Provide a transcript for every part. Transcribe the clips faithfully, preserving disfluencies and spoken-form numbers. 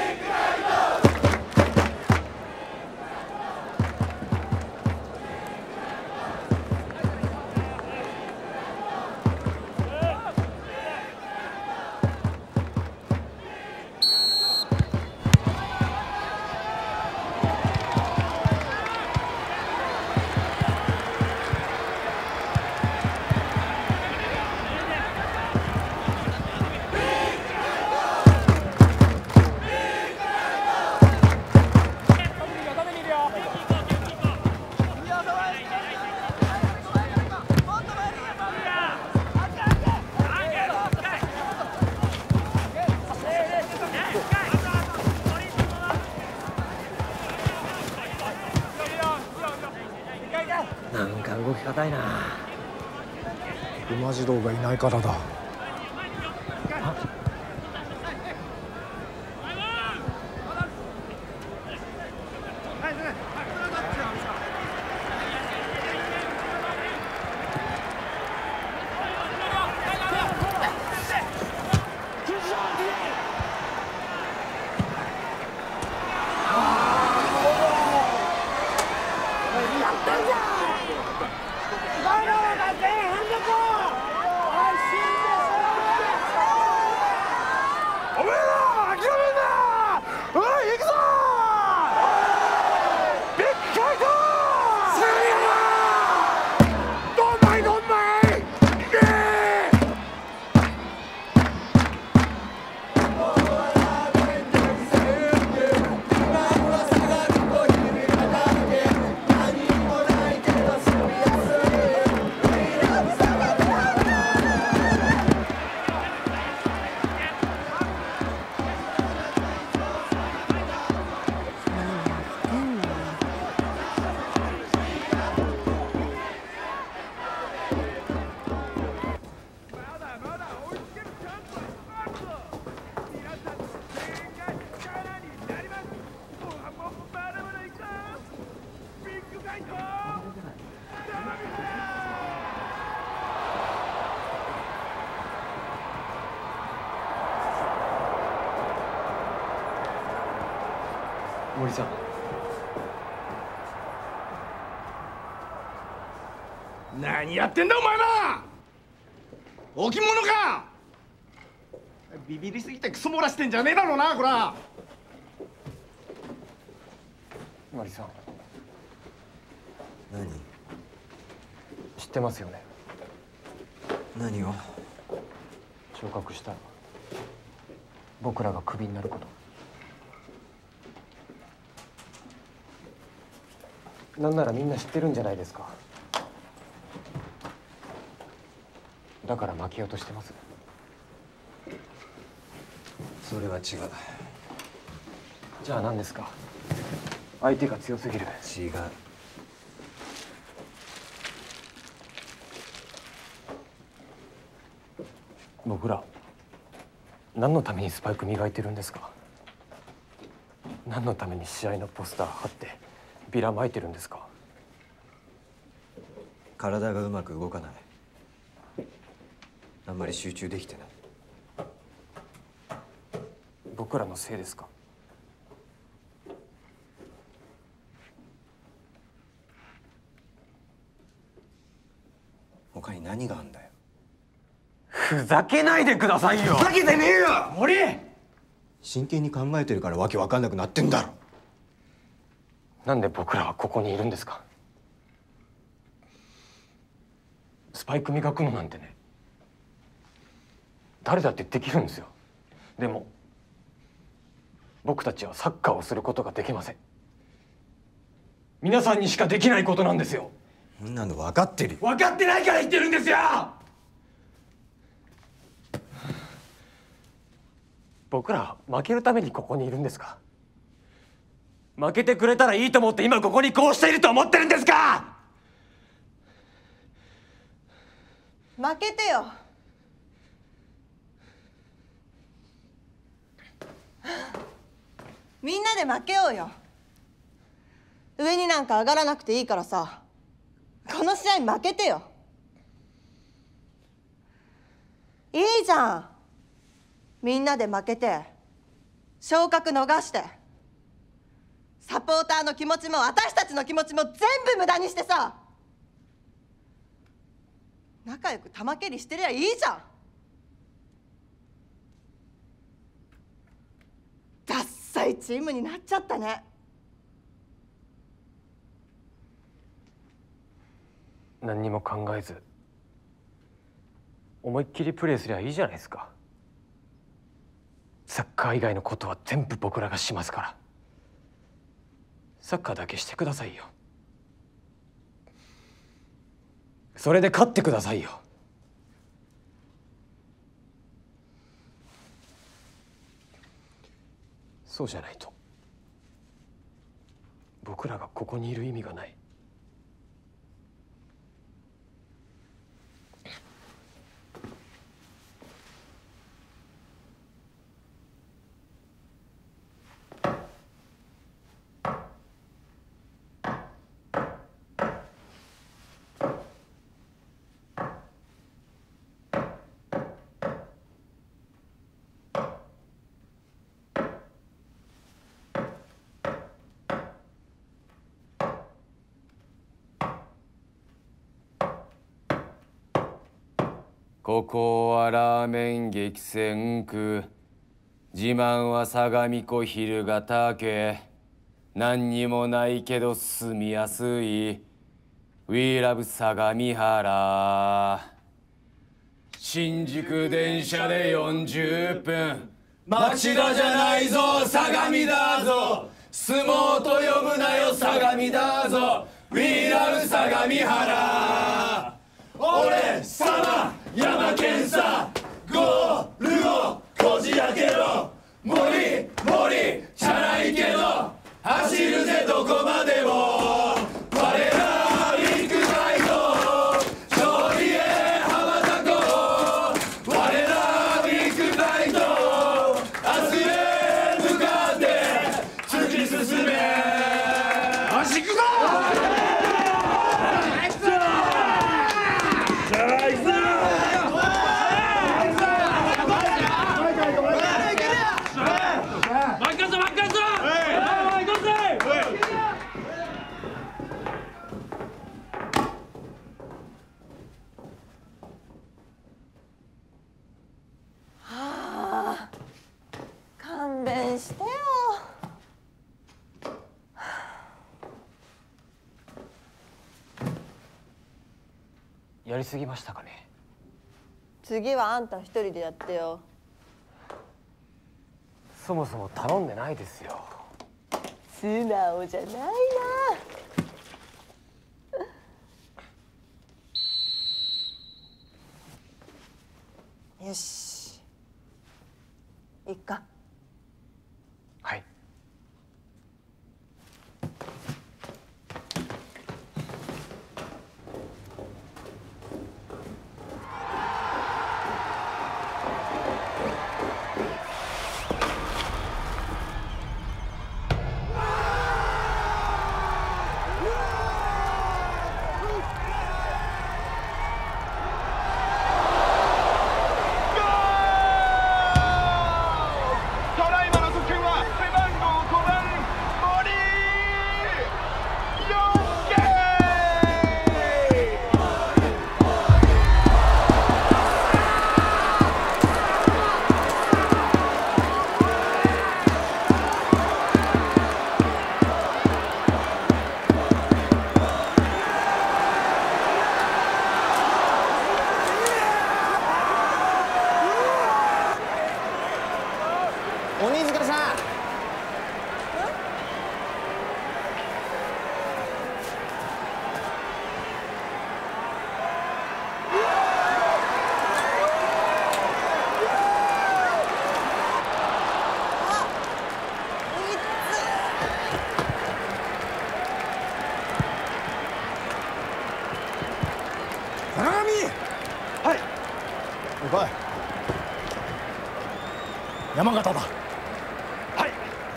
なんか動き硬いな。 馬児童がいないからだ。 森さん。 何やってんだお前ら。置物か。ビビりすぎてクソ漏らしてんじゃねえだろうなこら。 森さん。 何？ 知ってますよね。 何を？ 昇格したら僕らがクビになること。なんならみんな知ってるんじゃないですか。だから負けようとしてます。 それは違う。 じゃあ何ですか。相手が強すぎる。 違う。 僕ら何のためにスパイク磨いてるんですか。何のために試合のポスター貼ってビラ撒いてるんですか。 体がうまく動かない。あんまり集中できてない。 僕らのせいですか。 他に何があんだよ。 ふざけないでくださいよ。 ふざけてねえよ森。 真剣に考えてるからわけわかんなくなってんだろ。 なんで僕らはここにいるんですか。スパイク磨くのなんてね、誰だってできるんですよ。でも僕たちはサッカーをすることができません。 皆さんにしかできないことなんですよ。 そんなの分かってるよ。 分かってないから言ってるんですよ。僕ら負けるためにここにいるんですか？負けてくれたらいいと思って今ここにこうしていると思ってるんですか？ 負けてよ。みんなで負けようよ。上になんか上がらなくていいからさ、この試合負けてよ。いいじゃん。みんなで負けて昇格逃してサポーターの気持ちも私たちの気持ちも全部無駄にしてさ、仲良く玉蹴りしてりゃいいじゃん。ダッサいチームになっちゃったね。 何にも考えず思いっきりプレーすりゃいいじゃないですか。サッカー以外のことは全部僕らがしますから、サッカーだけしてくださいよ。それで勝ってくださいよ。そうじゃないと僕らがここにいる意味がない。 ここはラーメン激戦区、自慢は相模湖蛭ヶ岳、何にもないけど住みやすい We love 相模原。新宿電車でよんじゅっぷん、町田じゃないぞ相模だぞ、相撲と呼ぶなよ相模だぞ We love 相模原。俺様山県さゴールをこじ開けろ、森森チャラいけど走るぜどこまでも、我らビッグカイト勝利へ羽ばたこう、我らビッグカイト明日へ向かって突き進め。よし行くぞ。 勘弁してよ。 やりすぎましたかね。 次はあんた一人でやってよ。 そもそも頼んでないですよ。 素直じゃないな。よし、いっか。 はい。 鬼塚さん、 山形だ。はい。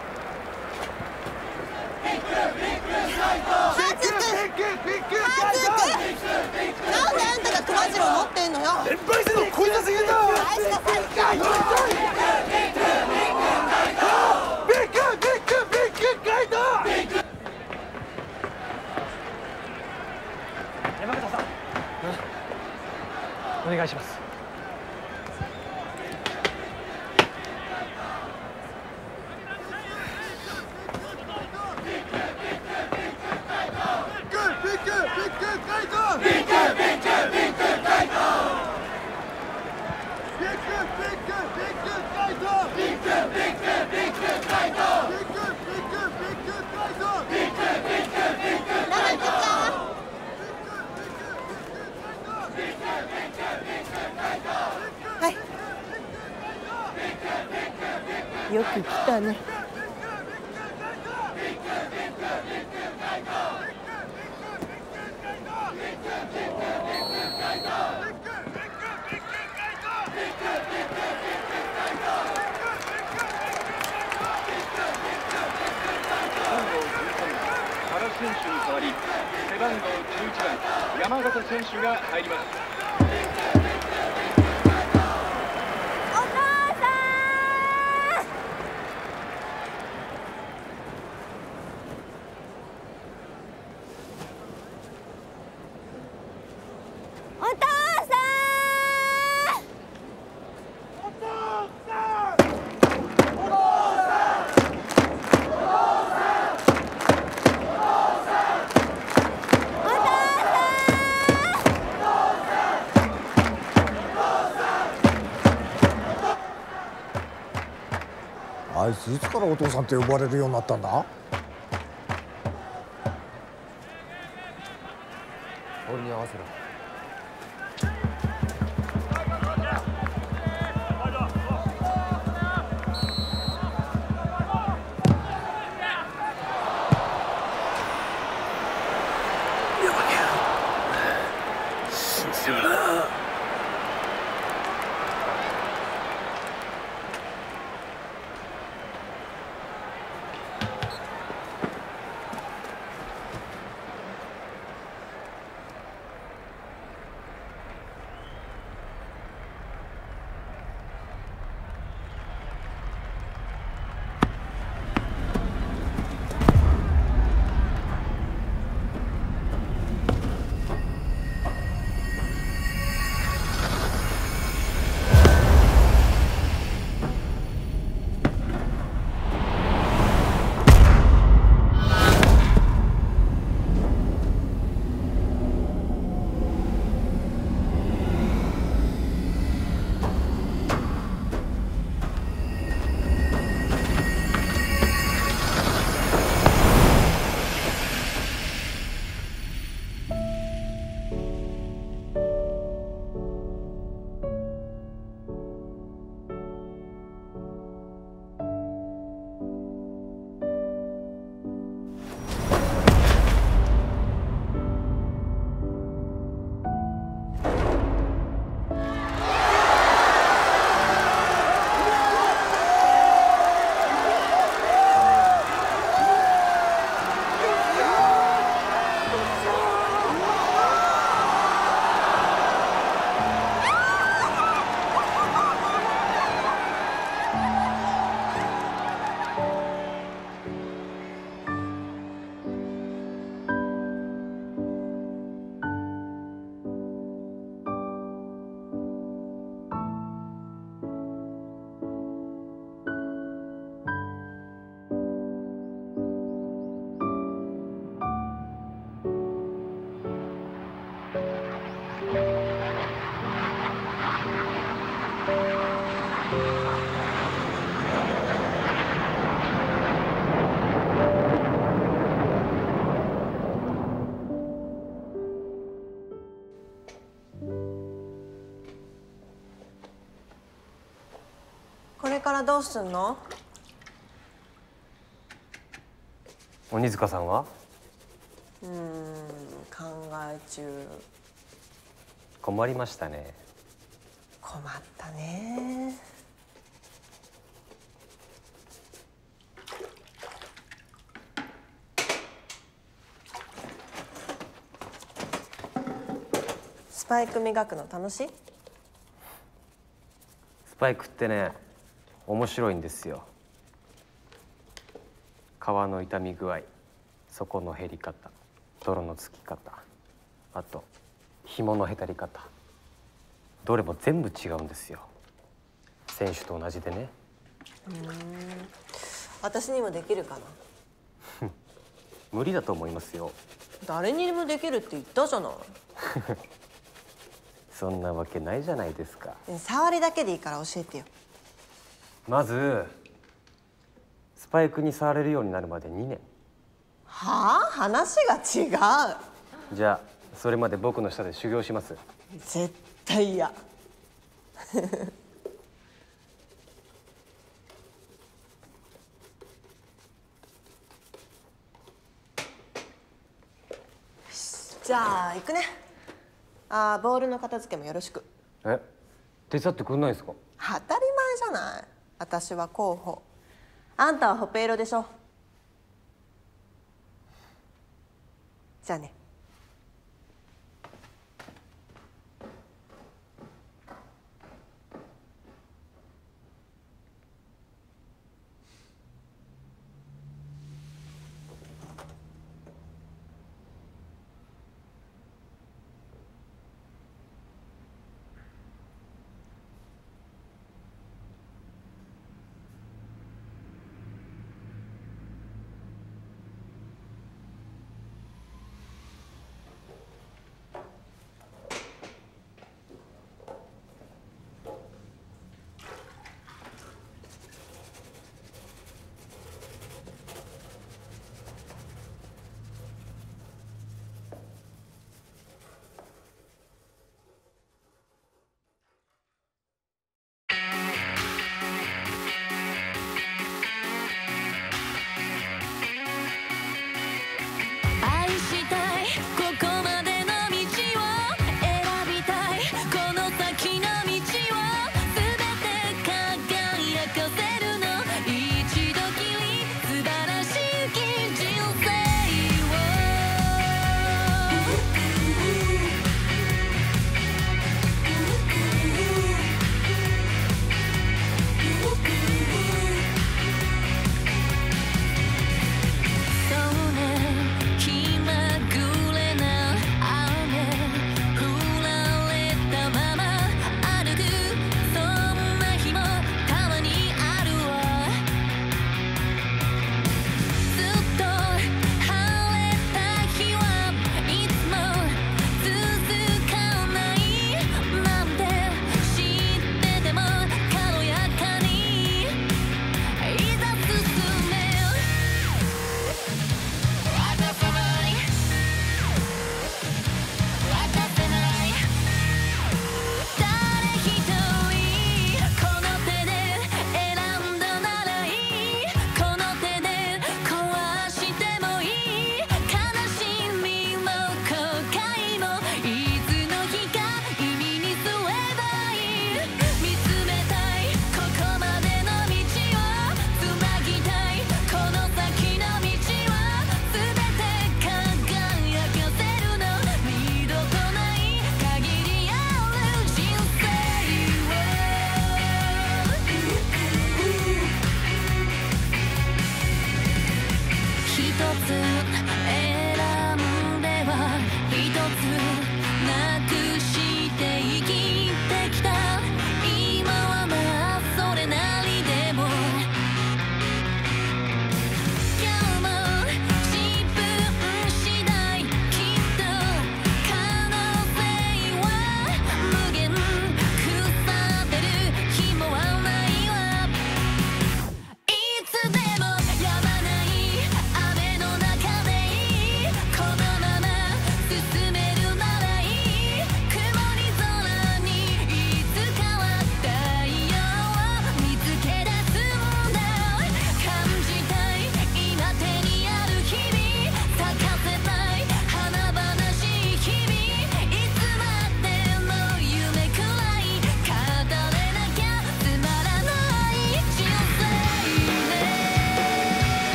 ハーツくハーツくなんであんたが熊次郎持ってんのよ。 連敗せのこいつすぎんだ。 返しなさい。 ビッグビッグビッグカイト。 山形さん、お願いします。 よく来たね。 原選手に代わり背番号じゅういちばん山形選手が入ります。 あいついつからお父さんって呼ばれるようになったんだ？ 俺に合わせろ。 これからどうすんの？ 鬼塚さんは？ うーん、考え中。 困りましたね。 困ったね。 パイク磨くの楽しい？ スパイクってね、面白いんですよ。皮の傷み具合、底の減り方、泥のつき方、あと紐のへたり方、どれも全部違うんですよ。選手と同じでね。 うーん、私にもできるかな？ 無理だと思いますよ。 誰にでもできるって言ったじゃない。 そんなわけないじゃないですか。 触りだけでいいから教えてよ。 まずスパイクに触れるようになるまでにねん。 はあ？話が違う。 じゃあそれまで僕の下で修行します。 絶対嫌。じゃあ行くね。あー、ボールの片付けもよろしく。 え、手伝ってくんないんですか？ 当たり前じゃない。私は候補。あんたはホペ色でしょ。じゃあね。